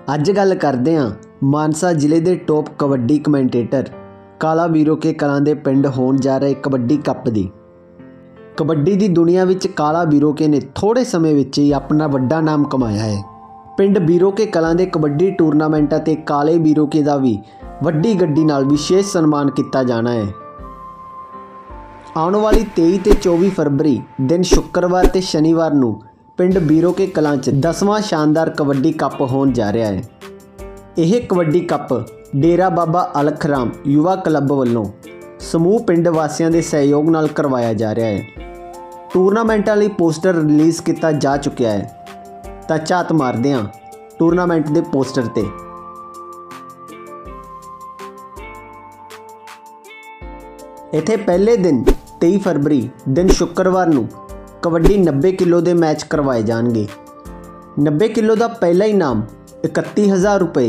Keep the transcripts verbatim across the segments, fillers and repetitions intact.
ਅੱਜ ਗੱਲ ਕਰਦੇ ਹਾਂ ਮਾਨਸਾ ਜ਼ਿਲ੍ਹੇ ਦੇ ਟੌਪ ਕਬੱਡੀ ਕਮੈਂਟੇਟਰ ਕਾਲਾ ਵੀਰੋ ਕੇ ਕਲਾਂ ਦੇ ਪਿੰਡ ਹੋਣ ਜਾ ਰਹੇ ਕਬੱਡੀ ਕੱਪ ਦੀ। ਕਬੱਡੀ ਦੀ ਦੁਨੀਆ ਵਿੱਚ ਕਾਲਾ ਵੀਰੋ ਕੇ ਨੇ ਥੋੜੇ ਸਮੇਂ ਵਿੱਚ ਹੀ ਆਪਣਾ ਵੱਡਾ ਨਾਮ ਕਮਾਇਆ ਹੈ। ਪਿੰਡ ਵੀਰੋ ਕੇ ਕਲਾਂ ਦੇ ਕਬੱਡੀ ਟੂਰਨਾਮੈਂਟਾਂ ਤੇ ਕਾਲੇ ਵੀਰੋ ਕੇ ਦਾ ਵੀ ਵੱਡੀ ਗੱਡੀ ਨਾਲ ਵਿਸ਼ੇਸ਼ ਸਨਮਾਨ ਕੀਤਾ ਜਾਣਾ ਹੈ। ਆਉਣ ਵਾਲੀ तेईस ਤੇ चौबीस ਫਰਵਰੀ ਦਿਨ ਸ਼ੁੱਕਰਵਾਰ ਤੇ ਸ਼ਨੀਵਾਰ ਨੂੰ ਪਿੰਡ ਵੀਰੋ ਕੇ ਕਲਾਂ 'ਚ ਦਸਵਾਂ ਸ਼ਾਨਦਾਰ ਕਬੱਡੀ ਕੱਪ ਹੋਣ ਜਾ ਰਿਹਾ ਹੈ। ਇਹ ਕਬੱਡੀ ਕੱਪ ਡੇਰਾ ਬਾਬਾ ਅਲਖ ਰਾਮ ਯੁਵਾ ਕਲੱਬ ਵੱਲੋਂ ਸਮੂਹ ਪਿੰਡ ਵਾਸੀਆਂ ਦੇ ਸਹਿਯੋਗ ਨਾਲ ਕਰਵਾਇਆ ਜਾ ਰਿਹਾ ਹੈ। ਟੂਰਨਾਮੈਂਟਾਂ ਲਈ ਪੋਸਟਰ ਰਿਲੀਜ਼ ਕੀਤਾ ਜਾ ਚੁੱਕਿਆ ਹੈ, ਤਾਂ ਝਾਤ ਮਾਰਦੇ ਹਾਂ ਟੂਰਨਾਮੈਂਟ ਦੇ ਪੋਸਟਰ ਤੇ। ਇੱਥੇ ਪਹਿਲੇ ਦਿਨ तेईस फरवरी दिन शुक्रवार ਨੂੰ कबड्डी नब्बे किलो ਦੇ मैच करवाए जाएंगे। नब्बे किलो ਦਾ ਪਹਿਲਾ ਇਨਾਮ इकतीस हज़ार रुपए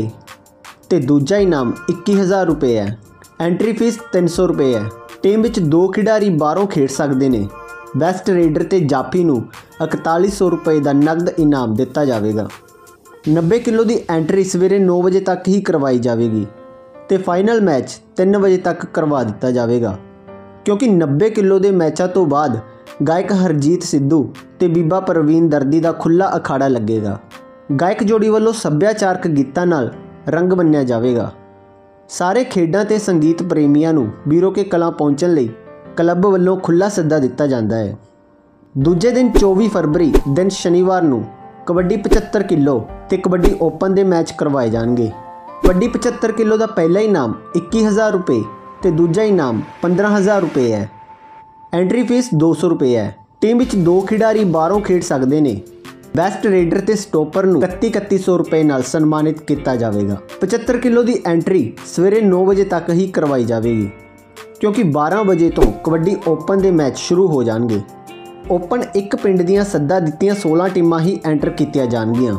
ਤੇ ਦੂਜਾ ਇਨਾਮ इक्कीस हज़ार रुपए है। एंट्री फीस तीन सौ रुपए है। ਟੀਮ ਵਿੱਚ ਦੋ ਖਿਡਾਰੀ ਬਾਹਰੋਂ ਖੇਡ ਸਕਦੇ ਨੇ। ਬੈਸਟ ਰੇਡਰ ਤੇ ਜਾਫੀ ਨੂੰ इकतालीस सौ रुपए ਦਾ ਨਗਦ ਇਨਾਮ ਦਿੱਤਾ ਜਾਵੇਗਾ। नब्बे किलो ਦੀ ਐਂਟਰੀ ਸਵੇਰੇ नौ ਵਜੇ ਤੱਕ ਹੀ ਕਰਵਾਈ ਜਾਵੇਗੀ ਤੇ ਫਾਈਨਲ ਮੈਚ तीन ਵਜੇ ਤੱਕ ਕਰਵਾ ਦਿੱਤਾ ਜਾਵੇਗਾ, क्योंकि नब्बे किलो के मैचों तो बाद गायक हरजीत सिद्धू ते बीबा प्रवीण दर्दी का खुला अखाड़ा लगेगा। गायक जोड़ी वालों सभ्याचारक गीतों नाल रंग बन्निया जाएगा। सारे खेडां ते संगीत प्रेमियों नूं ਵੀਰੋ के कलां पहुंचण लई क्लब वालों खुला सद्दा दिता जाता है। दूजे दिन चौबीस फरवरी दिन शनिवार नूं कबड्डी पचहत्तर किलो ते कबड्डी ओपन के मैच करवाए जाएंगे। कबड्डी पचहत्तर किलो का पहला इनाम इक्कीस हज़ार रुपये ਤੇ ਦੂਜਾ ਇਨਾਮ पंद्रह हज़ार रुपये है। एंट्री फीस दो सौ रुपये है। टीम ਵਿੱਚ ਦੋ ਖਿਡਾਰੀ ਬਾਹਰੋਂ ਖੇਡ ਸਕਦੇ ਨੇ। ਬੈਸਟ ਰੇਡਰ ਤੇ ਸਟੋਪਰ ਨੂੰ इकतीस इकतीस सौ रुपये ਨਾਲ ਸਨਮਾਨਿਤ ਕੀਤਾ ਜਾਵੇਗਾ। पचहत्तर किलो ਦੀ ਐਂਟਰੀ ਸਵੇਰੇ नौ ਵਜੇ ਤੱਕ ਹੀ ਕਰਵਾਈ ਜਾਵੇਗੀ, ਕਿਉਂਕਿ बारह ਵਜੇ ਤੋਂ ਕਬੱਡੀ ਓਪਨ ਦੇ ਮੈਚ ਸ਼ੁਰੂ ਹੋ ਜਾਣਗੇ। ਓਪਨ ਇੱਕ ਪਿੰਡ ਦੀਆਂ ਸੱਦਾ ਦਿੱਤੀਆਂ सोलह ਟੀਮਾਂ ਹੀ ਐਂਟਰ ਕੀਤੀਆਂ ਜਾਣਗੀਆਂ।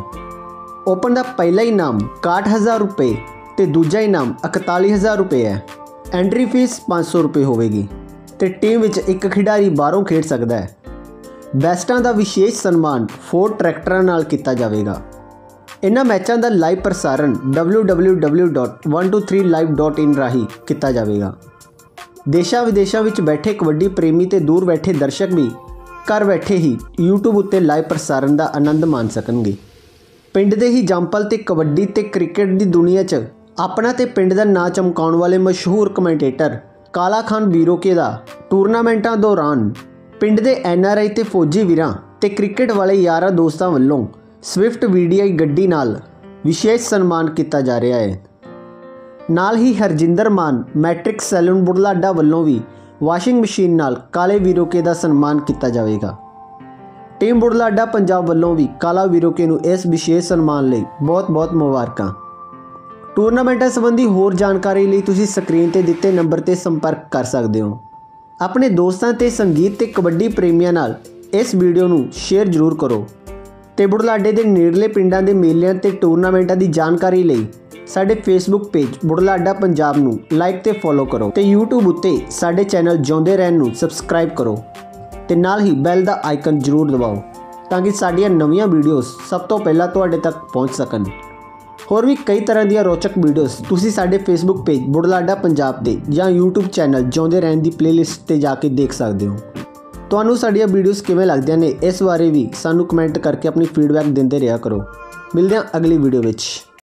ਓਪਨ ਦਾ ਪਹਿਲਾ ਇਨਾਮ इकसठ हज़ार रुपये ਤੇ ਦੂਜਾ ਇਨਾਮ इकतालीस हज़ार रुपये है। एंट्री फीस पाँच सौ रुपये होगी तो टीम विच एक खिडारी बाहरों खेड सकता है। बैस्टां का विशेष सन्मान फोर ट्रैक्टरां नाल किया जाएगा। इन्हां मैचों का लाइव प्रसारण W W W dot one two three live dot in राही किया जाएगा। देशों विदेशों में बैठे कबड्डी प्रेमी ते दूर बैठे दर्शक भी घर बैठे ही यूट्यूब उत्ते लाइव प्रसारण का आनंद मान सकेंगे। पिंड दे ही जंपल ते कबड्डी ते क्रिकेट की दुनिया च अपना ते पिंड दा नां चमकाउण वाले मशहूर कमेंटेटर काला खान ਵੀਰੋ ਕੇ ਦਾ टूरनामेंटां दौरान पिंड दे एन आर आई ते फौजी वीरां ते क्रिकेट वाले यारां दोस्तां वल्लों स्विफ्ट वीडीआई गड्डी नाल विशेष सन्मान किया जा रहा है। नाल ही हरजिंदर मान मैट्रिक सैलून बुढ़लाडा वल्लों भी वाशिंग मशीन नाल काले ਵੀਰੋ ਕੇ ਦਾ सन्मान किया जाएगा। टीम बुढ़लाडा पंजाब वल्लों भी काला ਵੀਰੋ ਕੇ ਨੂੰ इस विशेष सन्मान लई बहुत बहुत मुबारकां। टूरनामेंटां संबंधी होर जानकारी ਲਈ ਤੁਸੀਂ ਸਕਰੀਨ ਤੇ ਦਿੱਤੇ ਨੰਬਰ ਤੇ ਸੰਪਰਕ ਕਰ ਸਕਦੇ ਹੋ। ਆਪਣੇ ਦੋਸਤਾਂ ਤੇ ਸੰਗੀਤ ਤੇ ਕਬੱਡੀ ਪ੍ਰੇਮੀਆਂ ਨਾਲ ਇਸ ਵੀਡੀਓ ਨੂੰ ਸ਼ੇਅਰ ਜ਼ਰੂਰ ਕਰੋ ਤੇ ਬੁਢਲਾਡੇ ਦੇ ਨੇੜਲੇ ਪਿੰਡਾਂ ਦੇ ਮੇਲਿਆਂ ਤੇ ਟੂਰਨਾਮੈਂਟਾਂ ਦੀ ਜਾਣਕਾਰੀ ਲਈ ਸਾਡੇ ਫੇਸਬੁੱਕ ਪੇਜ ਬੁਢਲਾਡਾ ਪੰਜਾਬ ਨੂੰ ਲਾਈਕ ਤੇ ਫੋਲੋ ਕਰੋ ਤੇ YouTube ਉੱਤੇ ਸਾਡੇ ਚੈਨਲ ਜਿਉਂਦੇ ਰਹਿਣ ਨੂੰ ਸਬਸਕ੍ਰਾਈਬ ਕਰੋ ਤੇ ਨਾਲ ਹੀ ਬੈਲ ਦਾ ਆਈਕਨ ਜ਼ਰੂਰ ਦਬਾਓ ਤਾਂ ਕਿ ਸਾਡੀਆਂ ਨਵੀਆਂ ਵੀਡੀਓਜ਼ ਸਭ ਤੋਂ ਪਹਿਲਾਂ ਤੁਹਾਡੇ ਤੱਕ ਪਹੁੰਚ ਸਕਣ। ਹੋਰ ਵੀ ਕਈ ਤਰ੍ਹਾਂ ਦੀਆਂ ਰੋਚਕ ਵੀਡੀਓਜ਼ ਤੁਸੀਂ ਸਾਡੇ ਫੇਸਬੁੱਕ ਪੇਜ ਬੁਢਲਾਡਾ ਪੰਜਾਬ ਤੇ ਜਾਂ YouTube ਚੈਨਲ ਜਿਉਂਦੇ ਰਹਿਣ ਦੀ ਪਲੇਲਿਸਟ ਤੇ ਜਾ ਕੇ ਦੇਖ ਸਕਦੇ ਹੋ। ਤੁਹਾਨੂੰ ਸਾਡੀਆਂ ਵੀਡੀਓਜ਼ ਕਿਵੇਂ ਲੱਗਦੀਆਂ ਨੇ ਇਸ ਬਾਰੇ ਵੀ ਸਾਨੂੰ ਕਮੈਂਟ ਕਰਕੇ ਆਪਣੀ ਫੀਡਬੈਕ ਦਿੰਦੇ ਰਿਹਾ ਕਰੋ। ਮਿਲਦੇ ਹਾਂ ਅਗਲੀ ਵੀਡੀਓ ਵਿੱਚ।